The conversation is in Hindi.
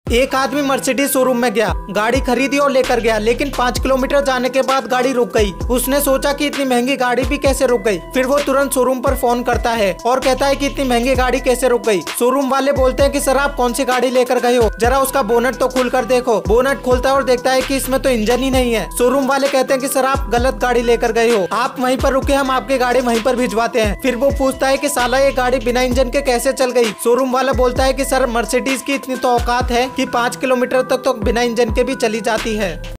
एक आदमी मर्सिडीज शोरूम में गया, गाड़ी खरीदी और लेकर गया, लेकिन 5 किलोमीटर जाने के बाद गाड़ी रुक गई। उसने सोचा कि इतनी महंगी गाड़ी भी कैसे रुक गई। फिर वो तुरंत शोरूम पर फोन करता है और कहता है कि इतनी महंगी गाड़ी कैसे रुक गई। शोरूम वाले बोलते हैं कि सर आप कौन सी गाड़ी लेकर गए हो, जरा उसका बोनट तो खोल कर देखो। बोनट खोलता है और देखता है कि इसमें तो इंजन ही नहीं है। शोरूम वाले कहते हैं कि सर आप गलत गाड़ी लेकर गए हो, आप वहीं पर रुके, हम आपकी गाड़ी वहीं पर भिजवाते हैं। फिर वो पूछता है कि साला ये गाड़ी बिना इंजन के कैसे चल गई। शोरूम वाला बोलता है कि सर मर्सिडीज की इतनी तो औकात है कि 5 किलोमीटर तक तो बिना इंजन के भी चली जाती है।